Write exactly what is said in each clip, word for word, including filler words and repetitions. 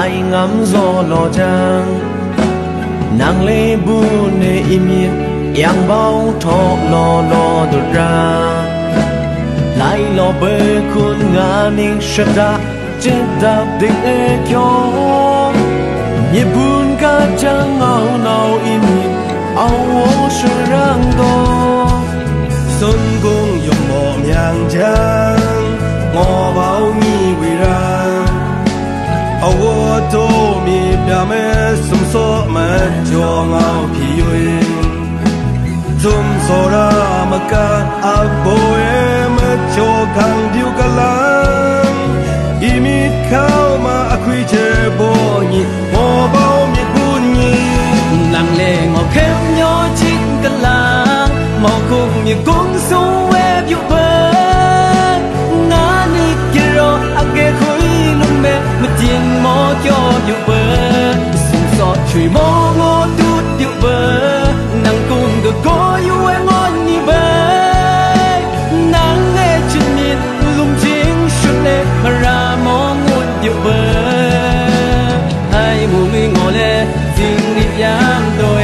lại ngắm gió lò trang nàng lê bu nê im yên yang bao thọ lò lò đột ra lại lò bê khuôn ngã ninh sơ ra chết đạp định ê kyo nhịp buồn ca trang ngao nào im yên áo ô sơ rang đô xuân cung dùng mộ nhàng trang ngò bao nghi quỳ ra áo ô tô mi bia mê sum so mê cho ngao phi uy zum so ra mà ca áp bố em cho khang điêu ca lang imit khao mà quy chế bố nhị ngò bao miệt buồn nhị nàng lệ ngò khép nhỏ chít ca lang màu cùng như cũng xuống em yêu bên ngã ni kia rồi ake khối luôn mẹ mà tiền mò cho yêu bên sung sọ chửi mò ngó tút yêu bên nàng cùng được có yêu em ngon như bên nàng nghe chân miệt lung chính suốt đêm mà ra mò ngôn yêu bên hai mùa người ngồi lệ tình đi giang đôi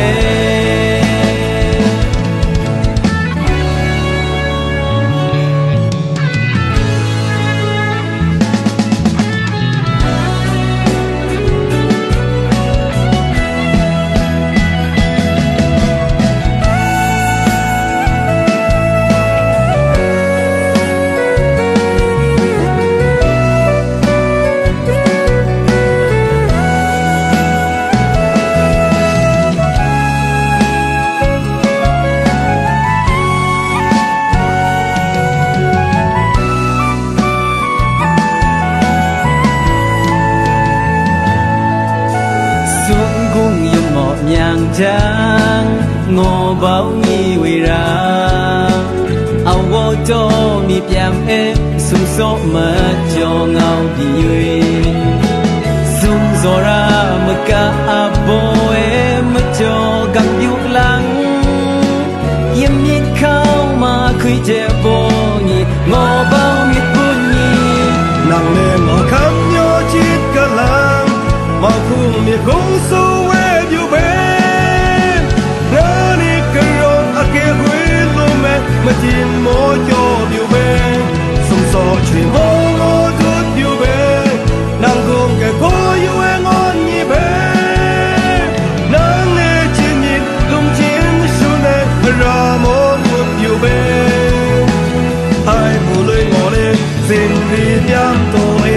nhàng trang ngô bao nghi quỳ ra áo vô cho mi piam em sum so mà cho ngao đi uy sum zo ra mà ca abo em cho găng yêu lắng yếm nhít khao mà khơi che vô nhị ngô bao nhít buồn nhị nàng lên ngõ khắp nhớ chít cả làng mà khung miệt không sâu em yêu bên ngã ni cây rô ake huy lô mẹ mà tin mô cho yêu bên sông sò chuyện mô ngô tút yêu bên nàng cùng kẻ cô yêu em ngon như bên nàng nghe chuyện nhịp lung chiến xuống đây ra mô ngút yêu bên hai mù lưới ngõ lên xin đi nhắm tôi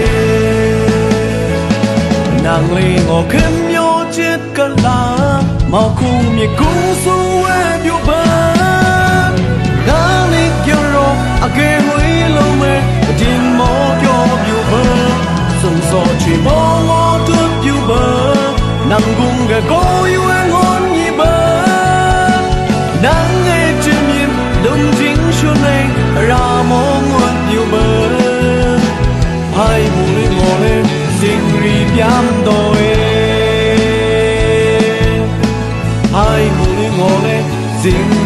nàng lì ngõ khép nhỏ chết cả lá màu cùng mi cũng su em yêu bên ngã ni kia rồi ake huy lâu mê tin mò cho yêu bên sông sọ chỉ mò ngó tút yêu bên nàng cùng ghé có yêu em ngon như bên nàng nghe chuyện miên đông chính xuân này ra mò nguồn yêu bên hai mùi ngõ lên xin ri biam đôi hai mùi ngõ lên xin